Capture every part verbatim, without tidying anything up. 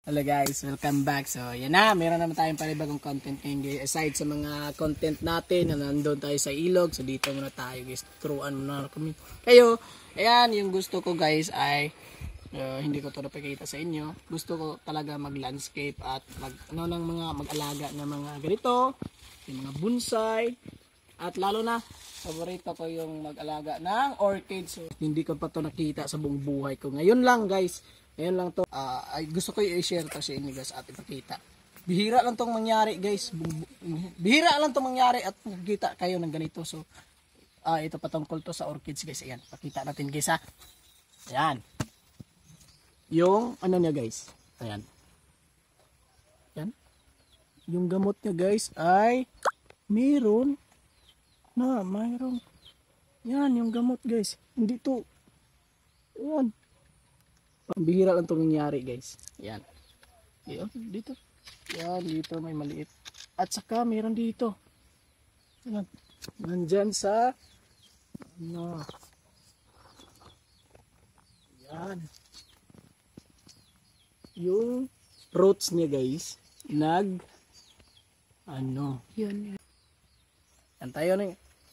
Hello guys, welcome back. So yan na, meron naman tayong panibagong content ngayon guys. Aside sa mga content natin na nandun tayo sa ilog. So dito muna tayo guys, turuan muna kami kayo. Ayan, yung gusto ko guys ay uh, hindi ko ito napakita sa inyo. Gusto ko talaga mag landscape at mag, ano, ng mga mag-alaga ng mga ganito, yung mga bonsai. At lalo na, paborito ko yung mag-alaga ng orchids. So, hindi ko pa ito nakita sa buong buhay ko. Ngayon lang guys, ngayon lang to, uh, ay gusto ko i-share to sa inyo guys at ipakita. Bihira lang tong mangyari guys. Bihira lang tong mangyari at nakikita kayo ng ganito. So, uh, ito patungkol to sa orchids guys. Ayan, pakita natin guys ha. Ayan. Yung ano niya guys. Ayan. Ayan. Yung gamot niya guys ay meron na, mayroong. Yan, yung gamot guys. Hindi to. Ayan. Bihira lang itong nangyari guys. Yan. Dito. Yan, dito may maliit. At saka mayroon dito. Yan. Nandyan sa ano. Yan. Yung roots niya guys. Nag ano. Yun. Yan tayo na.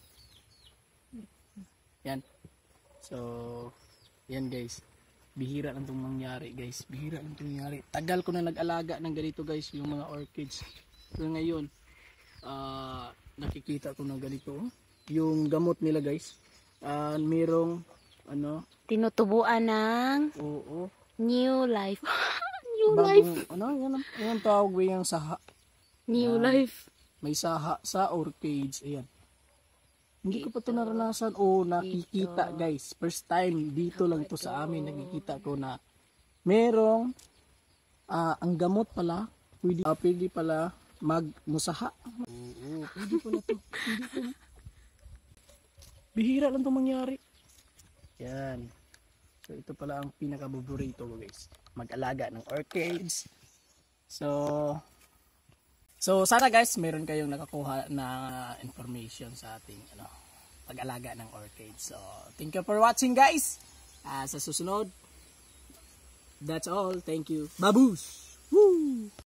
Yan. So, yan guys. Bihira lang itong mangyari guys. Bihira lang itong mangyari. Tagal ko na nag-alaga ng ganito guys. Yung mga orchids. So ngayon. Uh, nakikita ko na ganito. Yung gamot nila guys. Uh, merong ano. Tinutubuan ng. Oo. New life. New Bagong, life. Ano. Yan ang tawag yung saha. New Yan. life. May saha sa orchids. Ayan. Hindi ko pa ito naranasan o nakikita dito. Guys. First time dito lang to sa amin. Nakikita ko na merong uh, ang gamot pala. Pwede, uh, pwede pala magmusaha. Oo, pwede pala to. Pwede pala. Bihira lang itong mangyari. Yan. So ito pala ang pinakabuburito ko guys. Mag-alaga ng orchids. So... So sana guys, meron kayong nakakuha na information sa ating ano, pag-alaga ng orchids. So thank you for watching guys. Uh, sa susunod, that's all. Thank you. Babush! Woo!